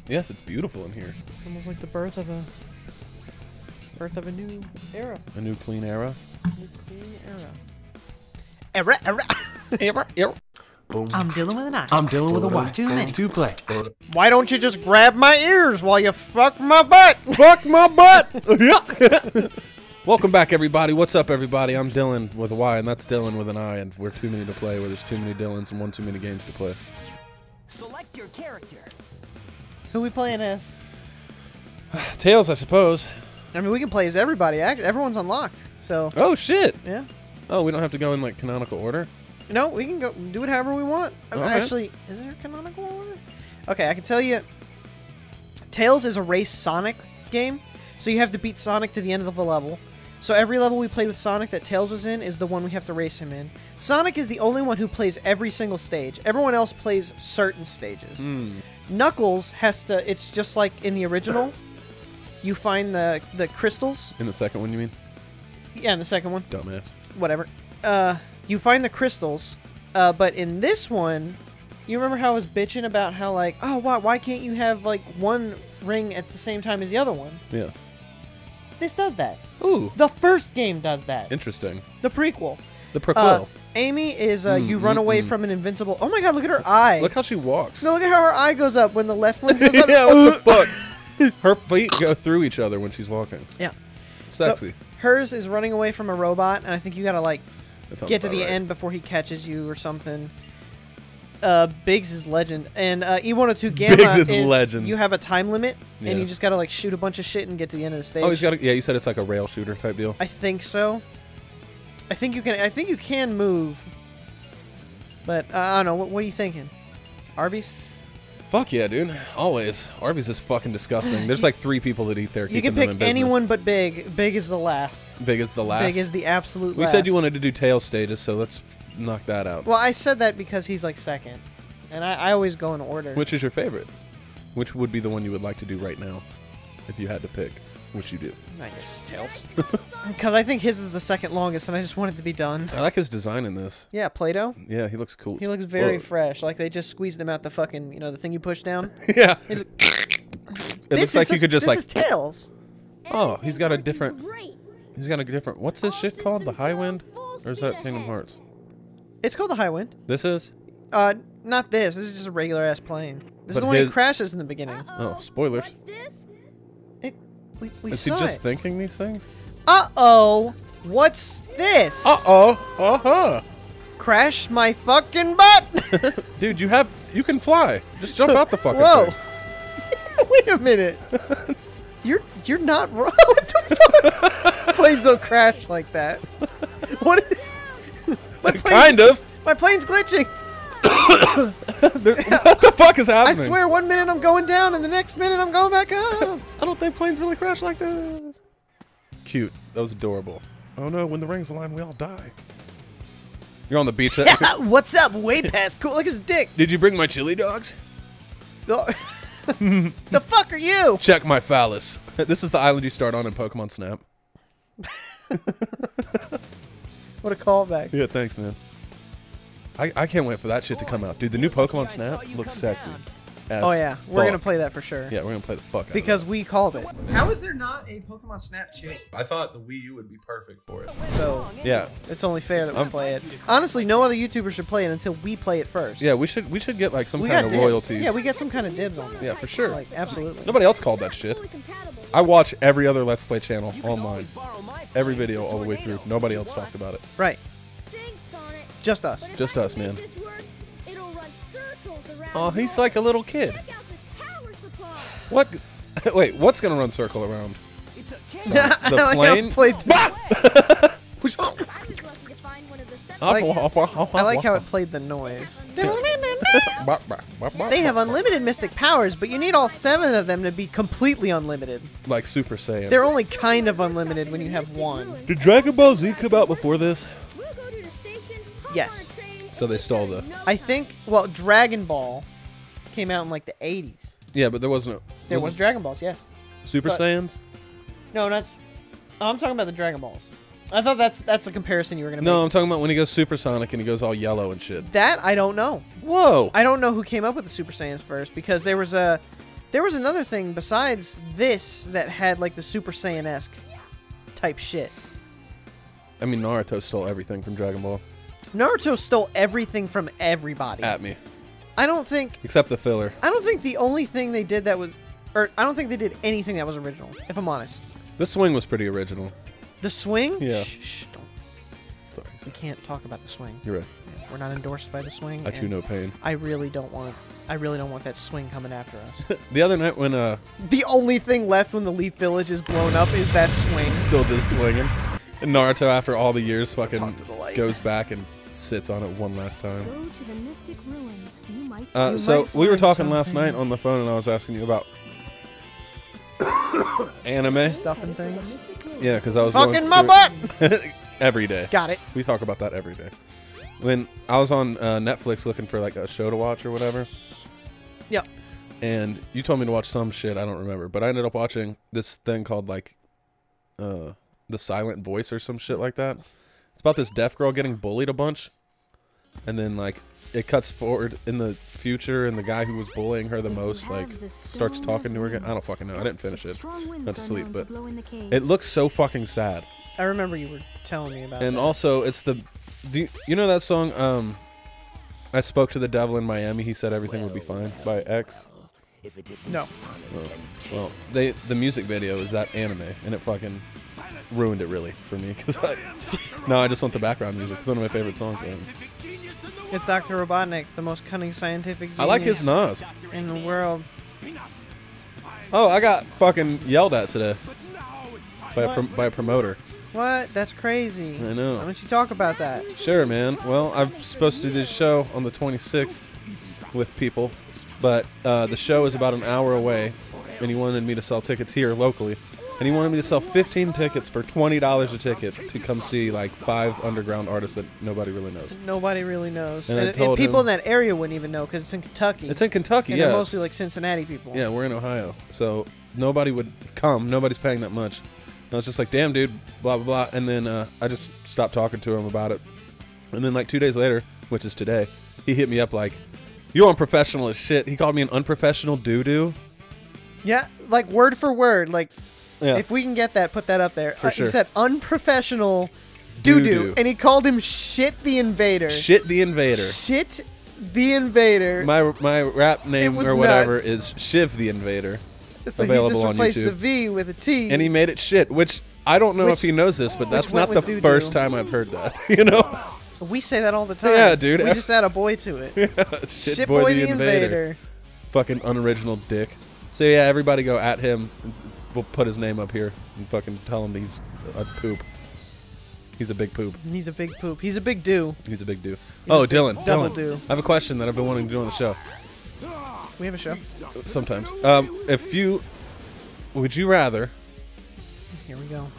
Yes, it's beautiful in here. It's almost like the birth of a new era. A new clean era. New clean era. Era. Boom. I'm dealing with an eye. I'm dealing with a Y. Too many. Two play. Why don't you just grab my ears while you fuck my butt? Fuck my butt! Welcome back, everybody. What's up, everybody? I'm Dylan with a Y, and that's Dylan with an I, and we're too many to play, where there's too many Dylans and one too many games to play. Select your character. Who we playing as? Tails, I suppose. I mean, we can play as everybody. Everyone's unlocked. So, Oh, shit! yeah. Oh, we don't have to go in, like, canonical order? No, we can go do it however we want. Okay. Actually, is there a canonical order? Okay, I can tell you. Tails is a race Sonic game, so you have to beat Sonic to the end of the level. So every level we played with Sonic that Tails was in is the one we have to race him in. Sonic is the only one who plays every single stage. Everyone else plays certain stages. Knuckles has to. It's just like in the original. You find the crystals. In the second one, you mean? Yeah, in the second one. Dumbass. Whatever. You find the crystals, but in this one, you remember how I was bitching about how, like, oh, why can't you have, like, one ring at the same time as the other one? Yeah. This does that. Ooh. The first game does that. Interesting. The prequel. The prequel. Amy is, you run away from an invincible... Oh my god, look at her eye. Look how she walks. No, look at how her eye goes up when the left one goes up. Yeah, what the fuck? Her feet go through each other when she's walking. Yeah. Sexy. So, hers is running away from a robot, and I think you gotta, like, That sounds get to about the right. end before he catches you or something. Biggs is legend, and E102 Gamma Biggs is legend. You have a time limit, Yeah. and you just gotta like shoot a bunch of shit and get to the end of the stage. Oh, he's got a, yeah, you said it's like a rail shooter type deal. I think so. I think you can. I think you can move, but I don't know. What are you thinking? Arby's? Fuck yeah, dude. Always. Arby's is fucking disgusting. There's like 3 people that eat there. You can pick anyone but Big. Big is the last. Big is the last. Big is the absolute we last. said you wanted to do tail stages, so let's knock that out. Well, I said that because he's like second, and I always go in order. Which is your favorite? Which would be the one you would like to do right now, if you had to pick? Which you do? I guess it's Tails. Because I think his is the second longest, and I just want it to be done. I like his design in this. Yeah, Play-Doh. Yeah, he looks cool. He looks very Whoa. fresh. Like they just squeezed him out the fucking, you know, the thing you push down. Yeah. He's like, It looks like you could just this like. is Tails. Oh, he's got a different. He's got a different. What's this shit called? The High Wind? Or is that Kingdom Hearts? It's called the High Wind. This is? Not this. This is just a regular ass plane. This But is the one that his- crashes in the beginning. Oh, spoilers. We Is he saw just it. thinking these things? Uh-oh. What's this? Uh-oh. Uh-huh. Crash my fucking butt. Dude, you can fly. Just jump out the fucking Whoa. thing. Wait a minute. You're not wrong. What the fuck? Planes don't crash like that. What? My plane- Kind of. My plane's glitching. What the fuck is I happening? swear, one minute I'm going down, and the next minute I'm going back up. I don't think planes really crash like this. Cute. That was adorable. Oh no, when the rings align, we all die. You're on the beach. What's up? Way past cool. Look at his dick. Did you bring my chili dogs? The fuck are you? Check my phallus. This is the island you start on in Pokemon Snap. What a callback. Yeah, thanks, man. I can't wait for that shit to come out. Dude, the new Pokemon Snap looks sexy. as Oh yeah, we're gonna fuck. play that for sure. Yeah, we're gonna play the fuck out Because of we called it. How is there not a Pokemon Snap chip? it. I thought the Wii U would be perfect for it. So Yeah. it's only fair that we play it. Honestly, no other YouTuber should play it until we play it first. Yeah, we should get like some we kind got of dibs. royalties. Yeah, we get some kind of dibs on it. Yeah, for sure. Like absolutely. Nobody else called that shit. I watch every other Let's Play channel online. Every video all the way through. Nobody else talked about it. Right. Just us. Just us, man. Oh, he's like a little kid. What? Wait, what's gonna run circle around? I like how The it plane? played- I like how it played the noise. They have unlimited mystic powers, but you need all 7 of them to be completely unlimited. Like Super Saiyan. They're only kind of unlimited when you have 1. Did Dragon Ball Z come out before this? Yes. So they stole the. I think, well, Dragon Ball came out in like the 80s. Yeah, but there wasn't. There was Dragon Balls, yes. Super but- Saiyans. No, that's. Oh, I'm talking about the Dragon Balls. I thought that's the comparison you were gonna No, make. I'm talking about when he goes supersonic and he goes all yellow and shit. That I don't know. Whoa. I don't know who came up with the Super Saiyans first because there was There was another thing besides this that had like the Super Saiyan-esque type shit. I mean, Naruto stole everything from Dragon Ball. Naruto stole everything from everybody. At me. I don't think Except the filler. the only thing they did that was, or I don't think they did anything that was original, if I'm honest. The swing was pretty original. The swing? Yeah. Shh, don't. Sorry. We can't talk about the swing. You're right. We're not endorsed by the swing. I too and know pain. I really don't want that swing coming after us. The other night when The only thing left when the Leaf Village is blown up is that swing. still just swinging, and Naruto after all the years fucking Talk to the light. goes back and sits on it one last time. Go to the Mystic Ruins. You might You So might we were find talking last something. night on the phone, and I was asking you about anime. Stuff and things. Yeah, because I was Fucking going my through butt! it every day. Got it. We talk about that every day. When I was on Netflix looking for like a show to watch or whatever, Yep. and you told me to watch some shit I don't remember, but I ended up watching this thing called like The Silent Voice or some shit like that. It's about this deaf girl getting bullied a bunch, and then like it cuts forward in the future, and the guy who was bullying her the most like starts talking to her again. I don't fucking know. I didn't finish it. Went to sleep, but it looks so fucking sad. I remember you were telling me about And that. also, it's the, do you know that song? I spoke to the devil in Miami. He said everything would be fine by X. No. Well, the music video is that anime, and it fucking ruined it really for me. Cause no, I just want the background music. It's one of my favorite songs. Man. It's Dr. Robotnik, the most cunning scientific genius I like his Nas. in the world. Oh, I got fucking yelled at today by a promoter. What? That's crazy. I know. Why don't you talk about that? Sure, man. Well, I'm supposed to do this show on the 26th with people, but the show is about an hour away, and he wanted me to sell tickets here locally, and he wanted me to sell 15 tickets for $20 a ticket to come see like 5 underground artists that nobody really knows. Nobody really knows. And I And told people him- in that area wouldn't even know because it's in Kentucky. It's in Kentucky, and yeah. they're mostly like Cincinnati people. Yeah, we're in Ohio, so nobody would come. Nobody's paying that much. And I was just like, damn, dude, blah, blah, blah. And then I just stopped talking to him about it. And then like 2 days later, which is today, he hit me up like, you're unprofessional as shit. He called me an unprofessional doo-doo. Yeah, like word for word. Like, Yeah. if we can get that, put that up there. For sure. He said unprofessional doo-doo. Doo-doo. And he called him Shit the Invader. Shit the Invader. Shit the Invader. My rap name was or whatever nuts. is Shiv the Invader. So he available just on replaced YouTube. the V with a T. And he made it shit, which I don't know Which- if he knows this, but that's which went not the with doo-doo. first time I've heard that. You know? We say that all the time. Yeah, dude. We just add a boy to it. Shit boy the Invader. Fucking unoriginal dick. So yeah, everybody go at him. We'll put his name up here and fucking tell him he's a poop. He's a big poop. He's a big poop. He's a big do. He's a big dude. Oh, Dylan. double Dylan. do. I have a question that I've been wanting to do on the show. We have a show. Sometimes. Would you rather Here we go.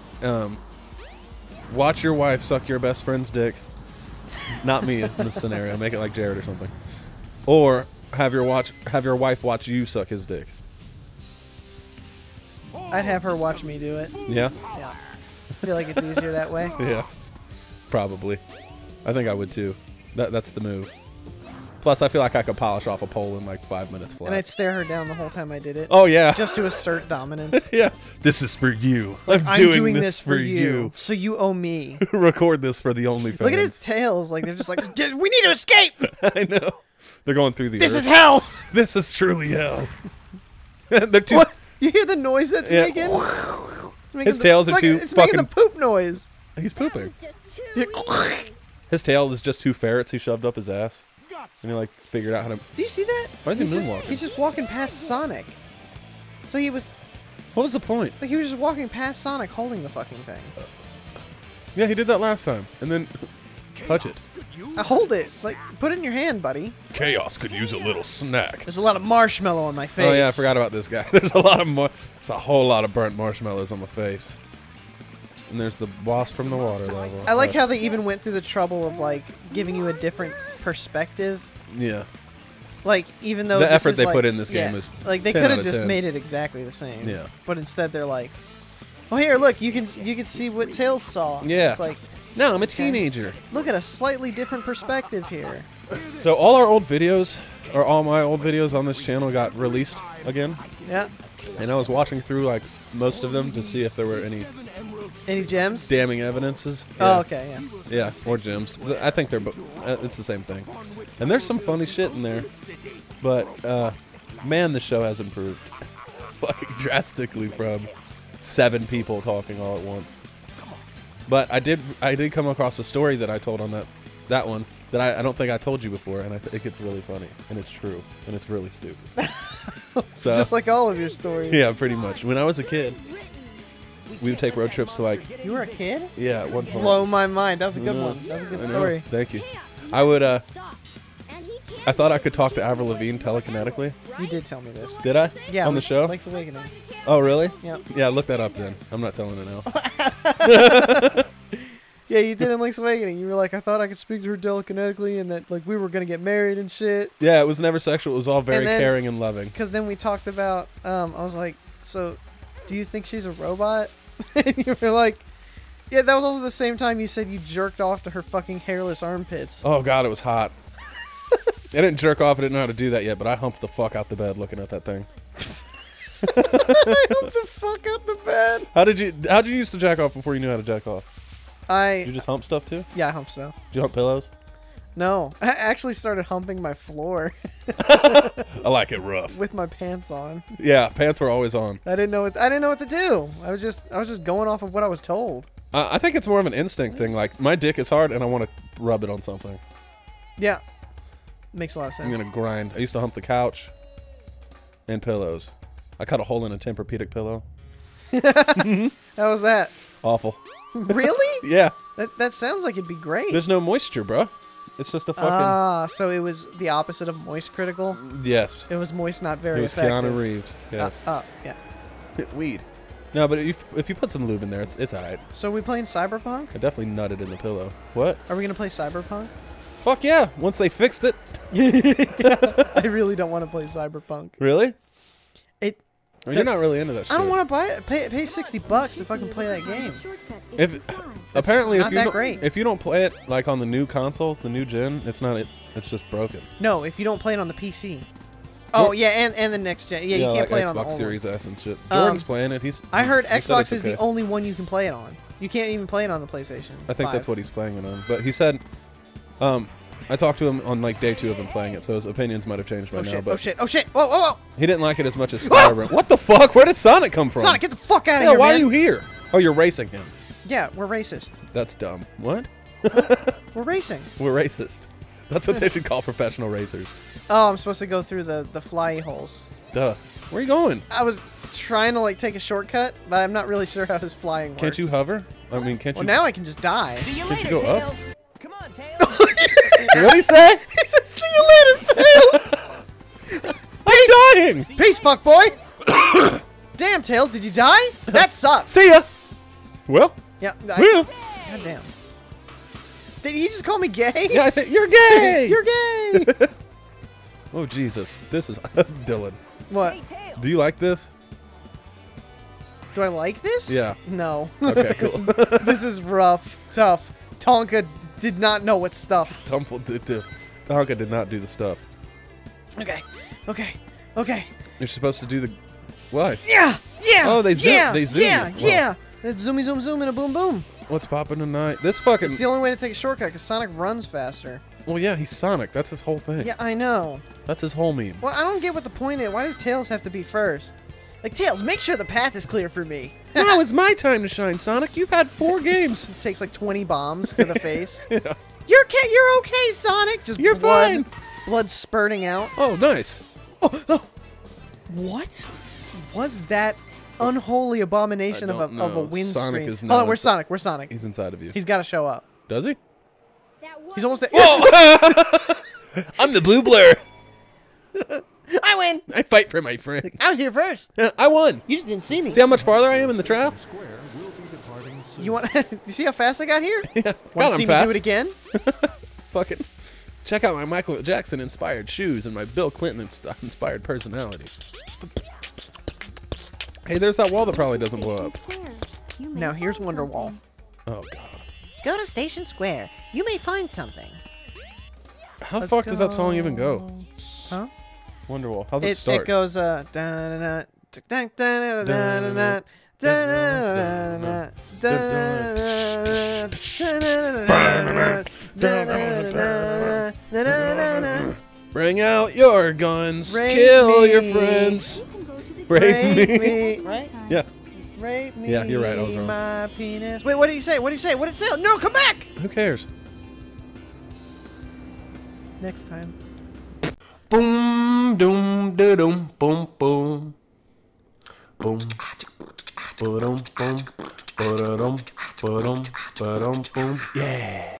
watch your wife suck your best friend's dick? Not me in this scenario. Make it like Jared or something. Or have your wife watch you suck his dick. I'd have her watch me do it. Yeah? Yeah. I feel like it's easier that way. Yeah. Probably. I think I would too. That's the move. Plus, I feel like I could polish off a pole in like 5 minutes flat. And I'd stare her down the whole time I did it. Oh yeah. Just to assert dominance. Yeah. This is for you. I'm doing this for you. So you owe me. Record this for the OnlyFans. Look at his tails. Like, they're just like, we need to escape. I know. They're going through the This earth. is hell. This is truly hell. They're too. What? You hear the noise that's Yeah. making? It's making His tails are look, too It's making the fucking- poop noise. He's pooping. Do His tail is just 2 ferrets he shoved up his ass, and he like figured out how to. you see that? Why is he He's moonwalking? He's just walking past Sonic. So he was What was the point? like he was just walking past Sonic holding the fucking thing. Yeah, he did that last time, and then touch it. Hold it. Like, put it in your hand, buddy. Chaos could use a little snack. There's a lot of marshmallow on my face. Oh yeah, I forgot about this guy. There's a whole lot of burnt marshmallows on my face. And there's the boss from the water level. I like how they even went through the trouble of like giving you a different perspective. Yeah. Like, even though The this effort is they like- put in this yeah, game is like they 10 could out have of just 10. made it exactly the same. Yeah. But instead they're like, well, here, look, you can see what Tails saw. Yeah. It's like, No, I'm a teenager. look at a slightly different perspective here. So all our old videos or all my old videos on this channel got released again, Yeah. and I was watching through like most of them to see if there were any Any gems? damning evidences. Oh, okay, yeah. Yeah, or gems. I think they're it's the same thing. And there's some funny shit in there, but man, the show has improved fucking drastically from 7 people talking all at once. But I did come across a story that I told on that one that I don't think I told you before, and I think it's really funny, and it's true, and it's really stupid. So Just like all of your stories. yeah, pretty much. When I was a kid, we would take road trips to like You were a kid? yeah, at one point. Blow my mind. That was a good Yeah, one. That was a good I know. story. Thank you. I would I thought I could talk to Avril Lavigne telekinetically. You did tell me this. Did I? Yeah. On the show? Link's Awakening. Oh, really? Yep. Yeah, look that up then. I'm not telling it now. Yeah, you did in Link's Awakening. You were like, I thought I could speak to her telekinetically, and that like we were gonna get married and shit. Yeah, it was never sexual. It was all very And then- caring and loving. Because then we talked about. I was like, so, do you think she's a robot? And you were like, yeah. That was also the same time you said you jerked off to her fucking hairless armpits. Oh, God, it was hot. I didn't jerk off. I didn't know how to do that yet, but I humped the fuck out the bed looking at that thing. I hope the fuck out the bed. How did you used to jack off before you knew how to jack off? You I just hump stuff too? yeah, I hump stuff. Did you hump pillows? No, I actually started humping my floor I like it rough. with my pants on. Yeah, pants were always on. I didn't know what to do. I was just going off of what I was told. I think it's more of an instinct thing. Like, my dick is hard and I want to rub it on something. Yeah, makes a lot of I'm sense. going to grind. I used to hump the couch and pillows. I cut a hole in a Tempur-Pedic pillow. How was that? Awful. Really? Yeah. That sounds like it'd be great. There's no moisture, bro. It's just a fucking... Ah, so it was the opposite of moist critical. yes. It was moist, not very It was effective. Keanu Reeves. Yes. Yeah. Weed. No, but if you put some lube in there, it's alright. So are we playing Cyberpunk? I definitely nutted in the pillow. What? Are we gonna play Cyberpunk? Fuck yeah. Once they fixed it. I really don't want to play Cyberpunk. Really? It. Or you're not really into that shit. I don't want to buy it. Pay $60 if I can play that game. If apparently not if you that don't, great. if you don't play it like on the new consoles, the new gen, it's just broken. No, if you don't play it on the PC. Oh yeah, and the next gen. Yeah, you can't like play Xbox it on the old Series one. S and shit. Jordan's playing it. I heard he said Xbox it's is okay. the only one you can play it on. You can't even play it on the PlayStation. I think 5. that's what he's playing it on. But he said, I talked to him on like day 2 of him playing it, so his opinions might have changed by Oh now. shit! But Oh shit! Oh shit! Whoa! Whoa! Whoa! he didn't like it as much as Skyrim. What the fuck? Where did Sonic come from? Sonic, get the fuck out of Yeah, here, why man! are you here? Oh, you're racing him. Yeah, we're racist. That's dumb. What? We're racing. We're racist. That's what they should call professional racers. Oh, I'm supposed to go through the fly holes. Duh. Where are you going? I was trying to like take a shortcut, but I'm not really sure how his flying works. Can't you hover? I mean, can't Well, you? now I can just die. See you Can't you later, go up? Tails. Come on, Tails. What did he say? He said, "See you later, Tails." I'm dying. Peace, fuckboy. Damn, Tails, did you die? That sucks. See ya. Well, Yeah. see ya. God damn. Did he just call me gay? Yeah, I think you're gay. You're gay. Oh Jesus, this is Dylan. What? Hey, Tails. Do you like this? Do I like this? Yeah. No. Okay, cool. This is rough. Tough. Tonka did not know what stuff. Tonka did not do the stuff. Okay. Okay. Okay. You're supposed to do the what? Yeah. Yeah. Oh, they zoom- Yeah. they zoom Yeah. you. Wow. Yeah. It's zoomy zoom zoom and a boom boom. What's popping tonight? This fucking. It's the only way to take a shortcut because Sonic runs faster. Well, yeah, he's Sonic. That's his whole thing. Yeah, I know. That's his whole meme. Well, I don't get what the point is. Why does Tails have to be first? Like, Tails, make sure the path is clear for me. Now it's my time to shine, Sonic. You've had 4 games. It takes like 20 bombs to the face. Yeah. You're okay, Sonic. Just You're blood, fine. blood spurting out. Oh, nice. What was that unholy abomination I of don't a know. wind Sonic screen? is Hold not on, where's inside- Sonic? Where's Sonic? He's inside of you. He's got to show up. Does he? He's almost there. I'm the blue blur. I win. I fight for my friend. I was here first. I won. You just didn't see me. See how much farther I am in the trial? You want? Do you see how fast I got here? Yeah. Want God, to I'm see fast. me do it again? Fucking check out my Michael Jackson inspired shoes and my Bill Clinton inspired personality. Hey, there's that wall that probably doesn't blow up. Now here's Wonderwall. Oh god. Go to Station Square. You may find something. How the Let's fuck does that song even go? Huh? Wonderwall. How's it start? It goes da-na-na, da-na-na, da-na-na, da-na-na. Bring out your guns. Rape Kill me. your friends. You can go to the Rape me. me. Right? Yeah. Rape me. Yeah, you're right, I was wrong. My penis. Wait, what did he say? What did he say? What did he say? No, come back! Who cares? Next time. Boom, doom, da doom, boom, boom. Boom. Ba-dum, boom. Ba-da-dum, ba-dum, ba-dum, boom. Yeah.